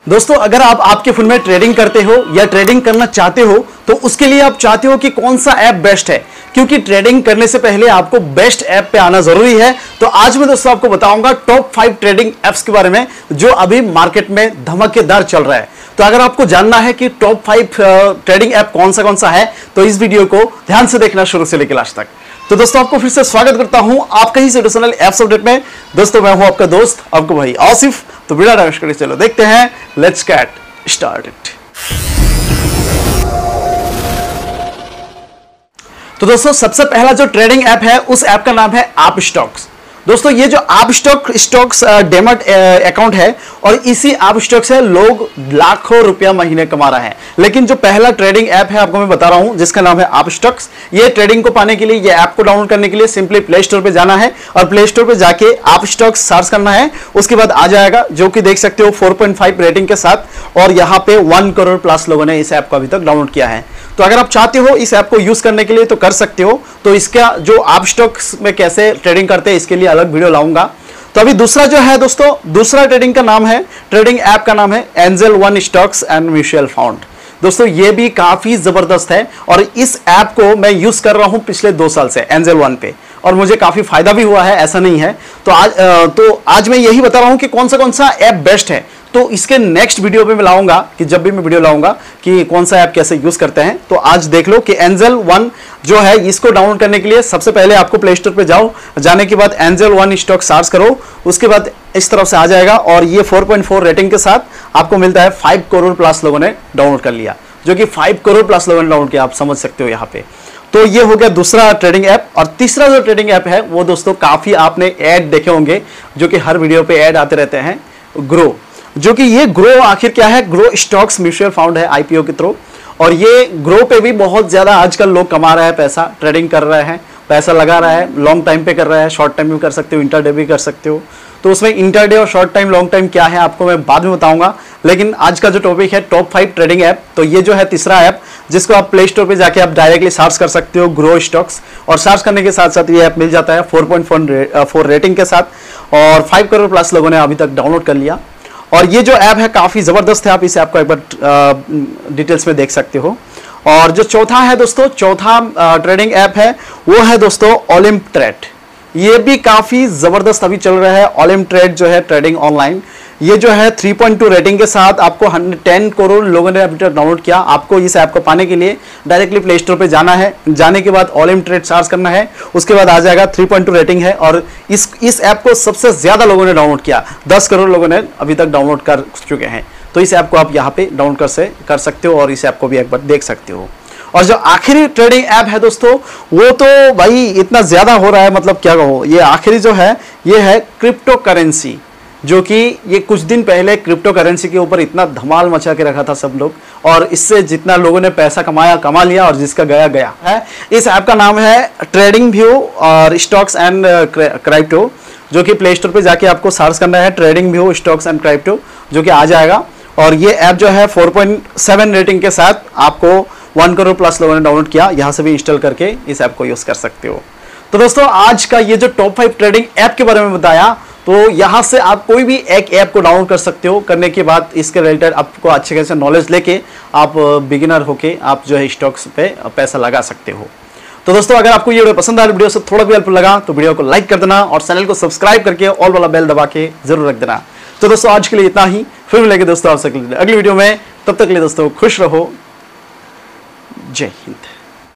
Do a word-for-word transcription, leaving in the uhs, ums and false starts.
दोस्तों, अगर आप आपके फोन में ट्रेडिंग करते हो या ट्रेडिंग करना चाहते हो तो उसके लिए आप चाहते हो कि कौन सा ऐप बेस्ट है, क्योंकि ट्रेडिंग करने से पहले आपको बेस्ट ऐप पे आना जरूरी है। तो आज मैं दोस्तों आपको बताऊंगा टॉप फाइव ट्रेडिंग ऐप्स के बारे में जो अभी मार्केट में धमाकेदार चल रहा है। तो अगर आपको जानना है कि टॉप फाइव ट्रेडिंग ऐप कौन सा कौन सा है तो इस वीडियो को ध्यान से देखना शुरू से लेकर लास्ट तक। तो दोस्तों आपको फिर से स्वागत करता हूं आपका ही चैनल ऐप्स अपडेट में। दोस्तों मैं हूं आपका दोस्त आपको भाई आसिफ। तो बिना डांस करे चलो देखते हैं, लेट्स गेट स्टार्टेड। तो दोस्तों सबसे पहला जो ट्रेडिंग ऐप है उस ऐप का नाम है आप स्टॉक्स। दोस्तों ये जो आप स्टॉक स्टॉक्स डेमट अकाउंट है और इसी आप स्टॉक से लोग लाखों रुपया महीने कमा रहे हैं। लेकिन जो पहला ट्रेडिंग ऐप है आपको मैं बता रहा हूं जिसका नाम है आप स्टॉक्स। ये ट्रेडिंग को पाने के लिए, ये ऐप को डाउनलोड करने के लिए सिंपली प्ले स्टोर पे जाना है और प्ले स्टोर पे जाके आप स्टॉक्स सर्च करना है। उसके बाद आ जाएगा, जो कि देख सकते हो फोर पॉइंट फाइव रेटिंग के साथ, और यहाँ पे वन करोड़ प्लस लोगों ने इस ऐप को अभी तक डाउनलोड किया है। तो अगर आप चाहते हो इस ऐप को यूज करने के लिए तो कर सकते हो। तो इसका जो आप स्टॉक्स में कैसे ट्रेडिंग करते हैं इसके लिए अलग वीडियो लाऊंगा। तो अभी दूसरा जो है दोस्तों, दूसरा ट्रेडिंग का नाम है, ट्रेडिंग ऐप का नाम है Angel One stocks and mutual fund. दोस्तों ये भी काफी जबरदस्त है और इस ऐप को मैं यूज कर रहा हूं पिछले दो साल से एंजल वन पे, और मुझे काफी फायदा भी हुआ है, ऐसा नहीं है। तो आज तो आज मैं यही बता रहा हूं कि कौन सा कौन सा ऐप बेस्ट है। तो इसके नेक्स्ट वीडियो पे मैं लाऊंगा कि जब भी मैं वीडियो लाऊंगा कि कौन सा ऐप कैसे यूज करते हैं। तो आज देख लो कि एंजल वन जो है इसको डाउनलोड करने के लिए सबसे पहले आपको प्ले स्टोर पे जाओ, जाने के बाद एंजल वन स्टॉक सर्च करो, उसके बाद इस तरफ से आ जाएगा और ये फोर पॉइंट फोर रेटिंग के साथ आपको मिलता है। फाइव करोड़ प्लस लोगों ने डाउनलोड कर लिया, जो कि फाइव करोड़ प्लस लोगों ने डाउनलोड किया, आप समझ सकते हो यहाँ पे। तो ये हो गया दूसरा ट्रेडिंग ऐप। और तीसरा जो ट्रेडिंग ऐप है वो दोस्तों काफी आपने ऐड देखे होंगे, जो कि हर वीडियो पे ऐड आते रहते हैं, ग्रो। जो कि ये ग्रो आखिर क्या है? ग्रो स्टॉक्स म्यूचुअल फंड है आईपीओ के थ्रू, और ये ग्रो पे भी बहुत ज्यादा आजकल लोग कमा रहे हैं पैसा, ट्रेडिंग कर रहे हैं, पैसा लगा रहा है, लॉन्ग टाइम पे कर रहा है, शॉर्ट टाइम भी कर सकते हो, इंटरडे भी कर सकते हो। तो उसमें इंटरडे और शॉर्ट टाइम लॉन्ग टाइम क्या है आपको मैं बाद में बताऊंगा। लेकिन आज का जो टॉपिक है टॉप फाइव ट्रेडिंग ऐप, तो ये जो है तीसरा ऐप जिसको आप प्ले स्टोर पे जाके आप डायरेक्टली सर्च कर सकते हो, ग्रो स्टॉक्स। और सर्च करने के साथ साथ ये ऐप मिल जाता है फोर पॉइंट फोर रेटिंग के साथ, और फाइव करोड़ प्लस लोगों ने अभी तक डाउनलोड कर लिया। और ये जो ऐप है काफी जबरदस्त है, आप इस ऐप को एक बार डिटेल्स में देख सकते हो। और जो चौथा है दोस्तों, चौथा ट्रेडिंग ऐप है वो है दोस्तों ओलिम्प ट्रेड। ये भी काफी जबरदस्त अभी चल रहा है। ओलिम्प ट्रेड जो है ट्रेडिंग ऑनलाइन, ये जो है थ्री पॉइंट टू रेटिंग के साथ आपको टेन करोड़ लोगों ने अभी तक डाउनलोड किया। आपको इस ऐप को पाने के लिए डायरेक्टली प्ले स्टोर पे जाना है, जाने के बाद ओलिम्प ट्रेड सर्च करना है, उसके बाद आ जाएगा थ्री पॉइंट टू रेटिंग है। और इस इस ऐप को सबसे ज्यादा लोगों ने डाउनलोड किया, दस करोड़ लोगों ने अभी तक डाउनलोड कर चुके हैं। तो इस ऐप को आप यहाँ पे डाउनलोड कर से कर सकते हो और इस ऐप को भी एक बार देख सकते हो। और जो आखिरी ट्रेडिंग ऐप है दोस्तों, वो तो भाई इतना ज्यादा हो रहा है, मतलब क्या कहो। ये आखिरी जो है ये है क्रिप्टो करेंसी, जो कि ये कुछ दिन पहले क्रिप्टो करेंसी के ऊपर इतना धमाल मचा के रखा था सब लोग, और इससे जितना लोगों ने पैसा कमाया कमा लिया, और जिसका गया गया है। इस ऐप का नाम है ट्रेडिंग व्यू और स्टॉक्स एंड क्रिप्टो, जो कि प्ले स्टोर पे जाके आपको सर्च करना है, trading view stocks and crypto, जो कि आ जाएगा। और ये ऐप जो है फोर पॉइंट सेवन रेटिंग के साथ आपको वन करोड़ प्लस लोगों ने डाउनलोड किया। यहाँ से भी इंस्टॉल करके इस ऐप को यूज कर सकते हो। तो दोस्तों आज का ये जो टॉप फाइव ट्रेडिंग ऐप के बारे में बताया, तो यहाँ से आप कोई भी एक ऐप को डाउनलोड कर सकते हो। करने के बाद इसके रिलेटेड आपको अच्छे खासे नॉलेज लेके आप बिगिनर होके आप जो है स्टॉक्स पे पैसा लगा सकते हो। तो दोस्तों अगर आपको ये वीडियो पसंद आया, वीडियो से थोड़ा भी हेल्प लगा तो वीडियो को लाइक कर देना और चैनल को सब्सक्राइब करके ऑल वाला बेल दबा के जरूर रख देना। तो दोस्तों आज के लिए इतना ही, फिर मिलेंगे दोस्तों आपसे अगली वीडियो में। तब तक के लिए दोस्तों खुश रहो, जय हिंद।